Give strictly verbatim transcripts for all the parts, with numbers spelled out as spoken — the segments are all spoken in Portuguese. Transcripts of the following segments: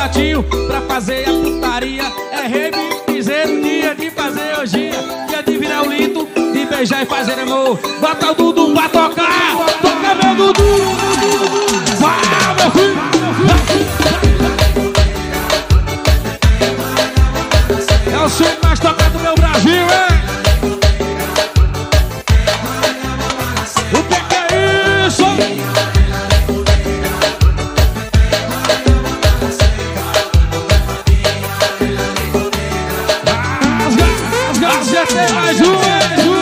contatinhos pra fazer a putaria. É rei, piseiro, dia de fazer orgia, dia de virar o lito, de beijar e fazer amor. Bota o Dudu pra tocar, toca meu Dudu, vai meu filho. É o som mais tocado do meu Brasil, hein? O que que é isso? Tem mais um, mais um.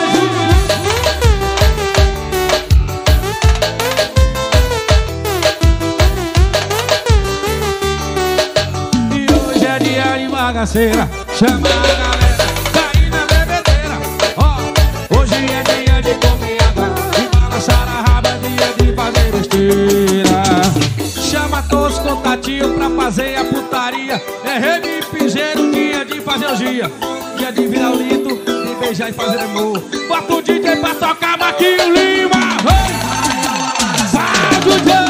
E hoje é dia de bagaceira, chama a galera, cair na bebedeira. Ó, hoje é dia de comer água e balançar a raba, dia de fazer besteira. Chama todos os contatinhos pra fazer a putaria. É rei de piseiro, dia de fazer orgia, dia de virar o lito, beijar e fazer amor. Bota o D J pra tocar Marquinhos Lima. Vai, D J.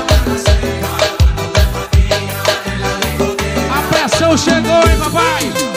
A pressão chegou, hein, papai?